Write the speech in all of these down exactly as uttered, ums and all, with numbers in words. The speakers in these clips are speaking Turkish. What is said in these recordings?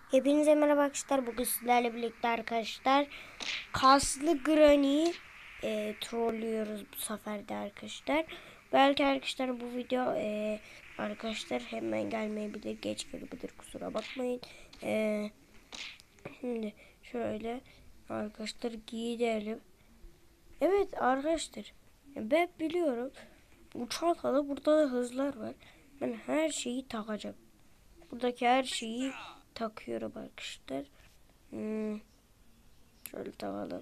Hepinize merhaba arkadaşlar. Bugün sizlerle birlikte arkadaşlar kaslı Granny'yi e, trollüyoruz bu sefer de arkadaşlar. Belki arkadaşlar bu video e, arkadaşlar hemen gelmeyebilir, geç gelebilir, kusura bakmayın. E, şimdi şöyle arkadaşlar gidelim. Evet arkadaşlar, ben biliyorum bu çantada burada da hızlar var. Ben her şeyi takacağım. Buradaki her şeyi takıyorum arkadaşlar. Hmm, şöyle takalım.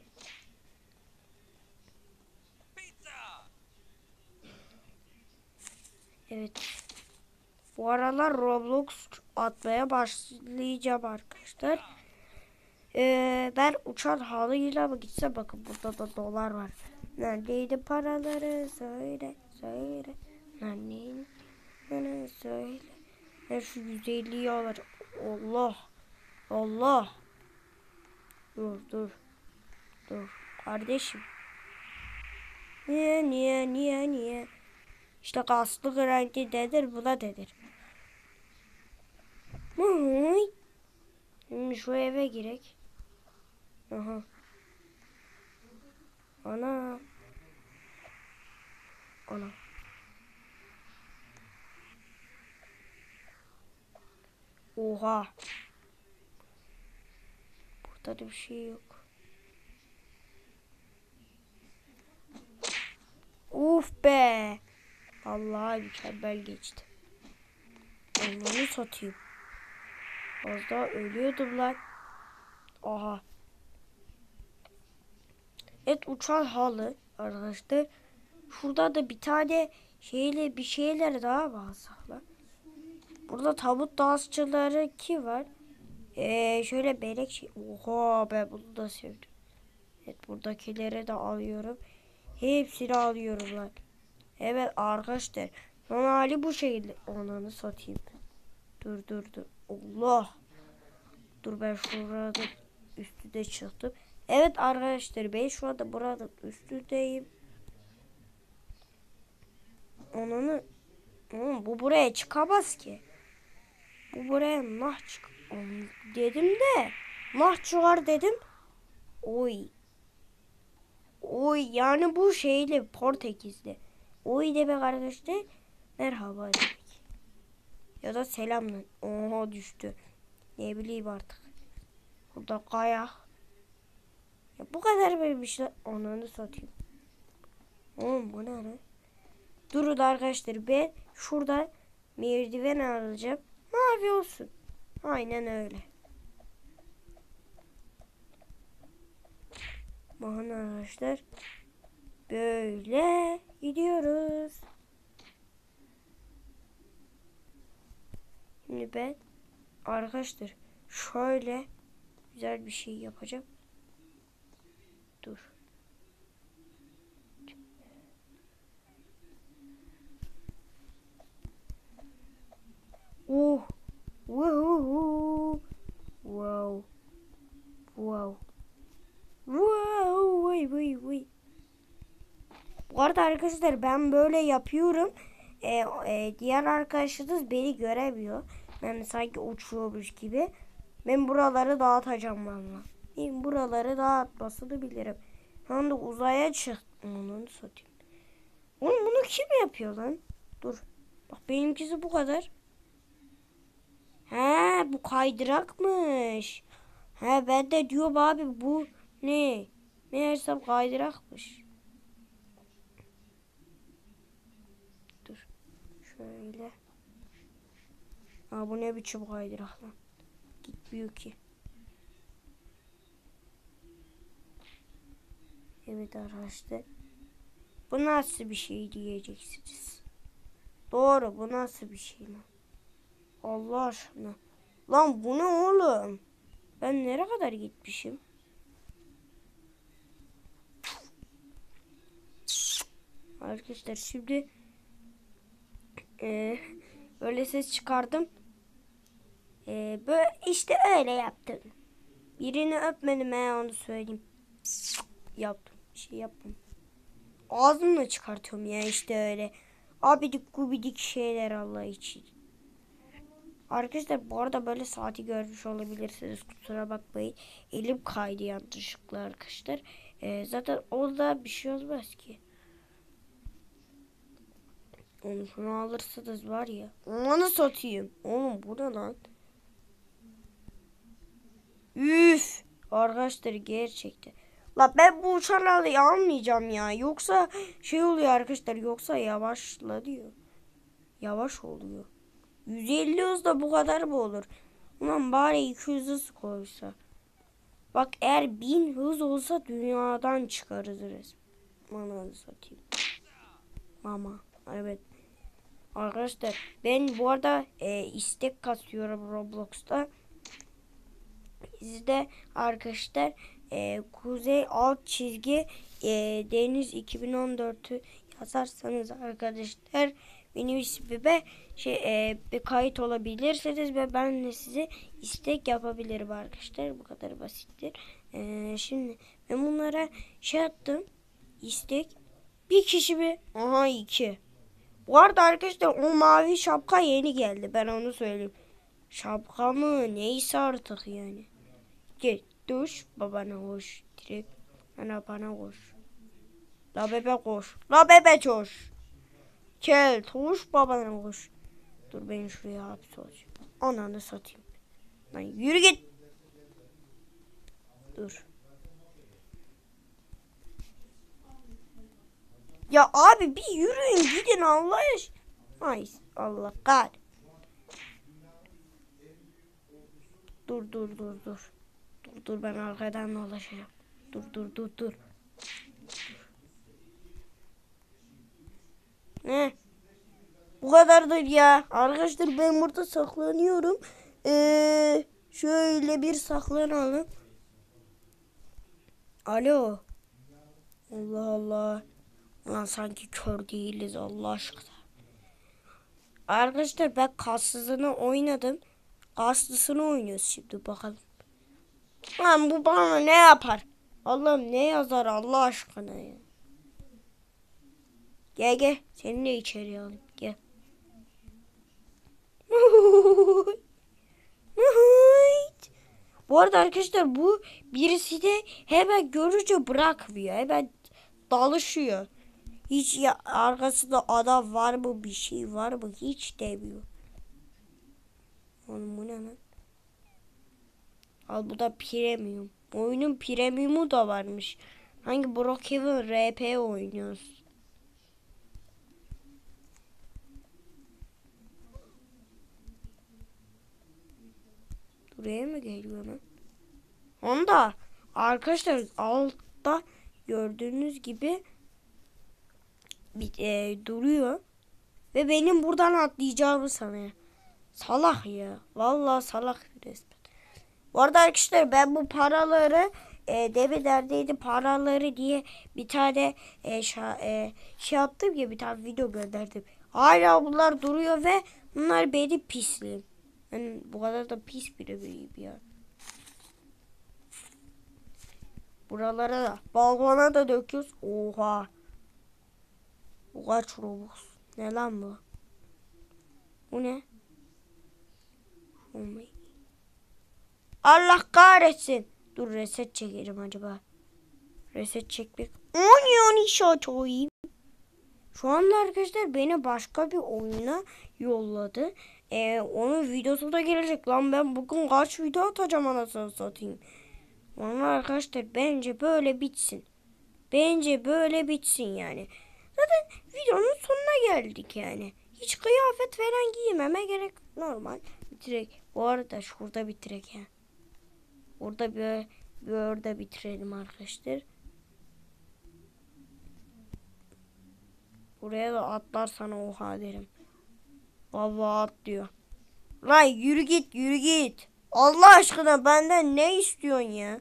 Evet. Bu aralar Roblox atmaya başlayacağım arkadaşlar. Ee, ben uçan halıyla mı gitsem, bakın burada da dolar var. Neredeydi paraları söyle söyle. Neredeydi bana söyle. Ben şu yüz elliyi alacağım. Allah. Allah. Dur dur. Dur. Kardeşim. Niye niye niye niye? İşte kaslı Granny dedir, buna dedir. Şimdi şu eve girek. Aha. Ana. Ana. Oha. Burada da bir şey yok. Uf be. Vallahi mükemmel geçti. Onları satayım. Az daha ölüyordum lan. Aha. Evet, uçan halı arkadaşlar. Şurada da bir tane şeyle bir şeyler daha var lan. Burada tabut dansçıları ki var. Ee, şöyle berek şey. Oha, ben bunu da sevdim. Evet, buradakileri de alıyorum. Hepsini alıyorum lan. Evet arkadaşlar. Son hali bu şekilde. Onanı satayım. Dur dur dur. Allah. Dur, ben şurada üstüne çıktım. Evet arkadaşlar, ben şu anda burada üstündeyim. Onanı. Oğlum, bu buraya çıkamaz ki. Bu buraya nah çık. Dedim de. Nah çıkar dedim. Oy. Oy, yani bu şeyli, Portekizli. Oy demek arkadaşlar. Merhaba demek. Ya da selamla. Oha, düştü. Ne bileyim artık. Burada kayak. Ya bu kadar böyle bir şey. Ananı satayım. Oğlum bu ne lan? Durun arkadaşlar, ben şurada merdiven alacağım. Mavi olsun. Aynen öyle. Bakın arkadaşlar. Böyle gidiyoruz. Şimdi ben arkadaşlar şöyle güzel bir şey yapacağım. Dur. Uh. Wow. Wow. Wow. Wow. Vay vay vay. Bu arada arkadaşlar, ben böyle yapıyorum. Ee, e, diğer arkadaşlarınız beni göremiyor. Yani sanki uçuyormuş gibi. Ben buraları dağıtacağım valla. Ben buraları dağıtmasını bilirim. Şu anda uzaya çıktım. Onu satayım. Oğlum, bunu kim yapıyor lan? Dur. Bak, benimkisi bu kadar. He, bu kaydırakmış. He, ben de diyorum abi, bu ne? Meğersem kaydırakmış. Dur. Şöyle. Aa, bu ne biçim kaydırak lan? Gitmiyor ki. Evet arkadaşlar. Bu nasıl bir şey diyeceksiniz. Doğru, bu nasıl bir şey lan? Allah aşkına. Lan bu ne oğlum? Ben nereye kadar gitmişim? Arkadaşlar şimdi e, böyle ses çıkardım. E, böyle işte öyle yaptım. Birini öpmedim, he, onu söyleyeyim. Yaptım. Bir şey yaptım. Ağzımla çıkartıyorum ya, işte öyle. Abidik gubidik şeyler Allah için. Arkadaşlar bu arada böyle saati görmüş olabilirsiniz. Kusura bakmayın. Elim kaydı yanlışlıkla arkadaşlar. Ee, zaten orada bir şey olmaz ki. Onu şunu alırsınız var ya. Onu satayım. Oğlum bu ne lan? Üf. Arkadaşlar gerçekten. La ben bu uçarları almayacağım ya. Yoksa şey oluyor arkadaşlar. Yoksa yavaşla diyor. Yavaş oluyor. yüz elli hızda bu kadar mı olur? Ulan bari iki yüz hız koysa. Bak eğer bin hız olsa dünyadan çıkarız resmen. Ananı satayım. Ama evet. Arkadaşlar ben bu arada e, istek kasıyorum Roblox'ta. Sizde arkadaşlar e, kuzey alt çizgi e, deniz iki bin on dört'ü yazarsanız arkadaşlar benim ismime şey e, bir kayıt olabilirsiniz ve ben de size istek yapabilirim arkadaşlar. Bu kadar basittir. E, şimdi ben bunlara şey attım. İstek. Bir kişi mi? Aha iki. Bu arada arkadaşlar o mavi şapka yeni geldi. Ben onu söyleyeyim. Şapka mı? Neyse artık yani. Gel duş babana koş. Direkt ana bana koş. La bebe koş. La bebe koş. Gel tuş babana koş. Dur ben şuraya hapsolacağım. Ananı satayım. Lan yürü git. Dur. Ya abi bir yürüyün gidin Allah aşkına. Ay Allah kar. Dur dur dur dur. Dur dur ben arkadan dolaşacağım. Dur dur dur dur. Ne? Bu kadardır ya. Arkadaşlar ben burada saklanıyorum. Ee, şöyle bir saklanalım. Alo. Allah Allah. Ulan sanki kör değiliz Allah aşkına. Arkadaşlar ben kassızını oynadım. Kaslısını oynuyoruz şimdi bakalım. Lan bu bana ne yapar? Allah'ım ne yazar Allah aşkına ya. Gel gel. Seni de içeriye alayım. Gel. Bu arada arkadaşlar bu birisi de hemen görünce bırakmıyor. Hemen dalışıyor. Hiç ya, arkasında adam var mı bir şey var mı hiç demiyor. Oğlum bu ne lan? Al bu da premium. Oyunun premiumu da varmış. Hangi Brookhaven R P oynuyoruz? Buraya mı geliyor lan? Onda arkadaşlar altta gördüğünüz gibi bir, e, duruyor. Ve benim buradan atlayacağımı sanıyor. Salak ya. Vallahi salak resmen. Bu arada arkadaşlar ben bu paraları e, demin neredeydi paraları diye bir tane e, şa, e, şey yaptım ya bir tane video gönderdim. Hala bunlar duruyor ve bunlar benim pisliğim. Yani bu kadar da pis biri biriyim ya. Buralara da balkona da döküyoruz. Oha. Bu kaç Robux? Ne lan bu? Bu ne? Oh my. Allah kahretsin. Dur reset çekerim acaba. Reset çekmek. Oyun işe açayım. Şu anda arkadaşlar beni başka bir oyuna yolladı. Ee, onun videosu da gelecek. Lan ben bugün kaç video atacağım anasını satayım. Vallahi arkadaşlar bence böyle bitsin. Bence böyle bitsin yani. Zaten videonun sonuna geldik yani. Hiç kıyafet falan giymeme gerek normal. Bitirek. Bu arada şurada bitirek ya. Orada bir, bir orada bitirelim arkadaşlar. Buraya da atlarsan oha derim. Vallahi atlıyor. Lan yürü git yürü git. Allah aşkına benden ne istiyorsun ya?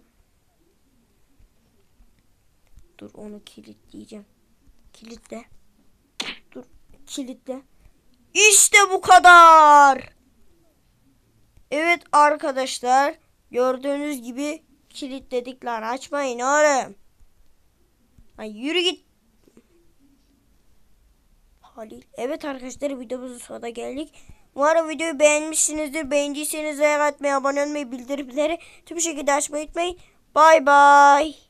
Dur onu kilitleyeceğim. Kilitle. Dur kilitle. İşte bu kadar. Evet arkadaşlar. Gördüğünüz gibi kilitledik lan. Açmayın oğlum. Lan yürü git. Halil. Evet arkadaşlar videomuzun sonuna geldik. Umarım videoyu beğenmişsinizdir. Beğendiyseniz like atmayı, abone olmayı, bildirimleri tüm şekilde açmayı unutmayın. Bay bay.